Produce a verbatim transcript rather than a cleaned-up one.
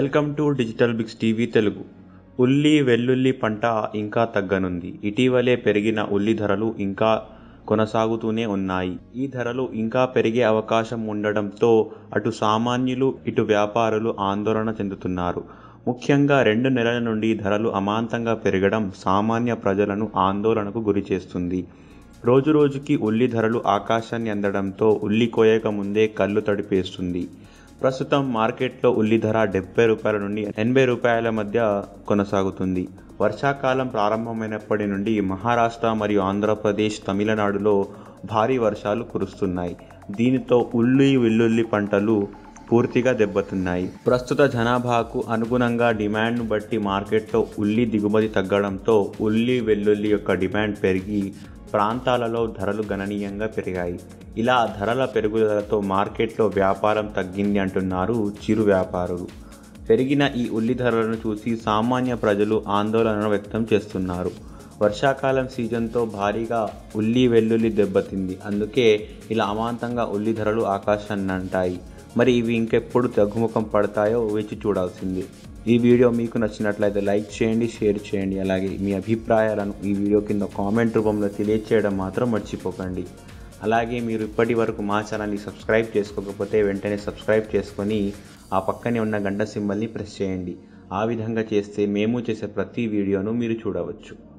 Welcome to digital bigs TV Telugu. ఉల్లి వెల్లుల్లి పంట ఇంకా తగ్గనుంది. ఇటీవలే పెరిగిన ఉల్లి ధరలు ఇంకా కొనసాగుతూనే ఉన్నాయి. ఈ ధరలు ఇంకా పెరిగే అవకాశం ఉండడంతో అటు సామాన్యులు ఇటు వ్యాపారులు ఆందోళన చెందుతున్నారు. ముఖ్యంగా రెండు నెలల నుండి ధరలు అమాంతంగా పెరగడం సామాన్య ప్రజలను ఆందోళనకు గురిచేస్తుంది. రోజురోజుకి ఉల్లి ధరలు ఆకాశాన్ని అందడంతో ఉల్లి కోయక ముందే కళ్ళు తడిపేస్తుంది. ప్రస్తుతం మార్కెట్లో ఉల్లి ధర డెబ్బై రూపాయల నుండి ఎనభై రూపాయల మధ్య కొనసాగుతుంది. వర్షాకాలం ప్రారంభమైనప్పటి నుండి మహారాష్ట్ర మరియు ఆంధ్రప్రదేశ్, తమిళనాడులో భారీ వర్షాలు కురుస్తున్నాయి. దీనితో ఉల్లి వెల్లుల్లి పంటలు పూర్తిగా దెబ్బతిన్నాయి. ప్రస్తుత జనాభాకు అనుగుణంగా డిమాండ్ను బట్టి మార్కెట్లో ఉల్లి దిగుమతి తగ్గడంతో ఉల్లి వెల్లుల్లి యొక్క డిమాండ్ పెరిగి ప్రాంతాలలో ధరలు గణనీయంగా పెరిగాయి. ఇలా ధరల పెరుగుదలతో మార్కెట్లో వ్యాపారం తగ్గింది అంటున్నారు చిరు వ్యాపారులు. పెరిగిన ఈ ఉల్లి ధరలను చూసి సామాన్య ప్రజలు ఆందోళన వ్యక్తం చేస్తున్నారు. వర్షాకాలం సీజన్తో భారీగా ఉల్లి వెల్లుల్లి దెబ్బతింది. అందుకే ఇలా అమాంతంగా ఉల్లి ధరలు ఆకాశాన్ని అంటాయి. మరి ఇవి ఇంకెప్పుడు తగ్గుముఖం పడతాయో వేచి చూడాల్సింది. ఈ వీడియో మీకు నచ్చినట్లయితే లైక్ చేయండి, షేర్ చేయండి. అలాగే మీ అభిప్రాయాలను ఈ వీడియో కింద కామెంట్ రూపంలో తెలియచేయడం మాత్రం మర్చిపోకండి. అలాగే మీరు ఇప్పటి వరకు మా ఛానల్ని సబ్స్క్రైబ్ చేసుకోకపోతే వెంటనే సబ్స్క్రైబ్ చేసుకొని ఆ పక్కనే ఉన్న గంట సింబల్ని ప్రెస్ చేయండి. ఆ విధంగా చేస్తే మేము చేసే ప్రతి వీడియోను మీరు చూడవచ్చు.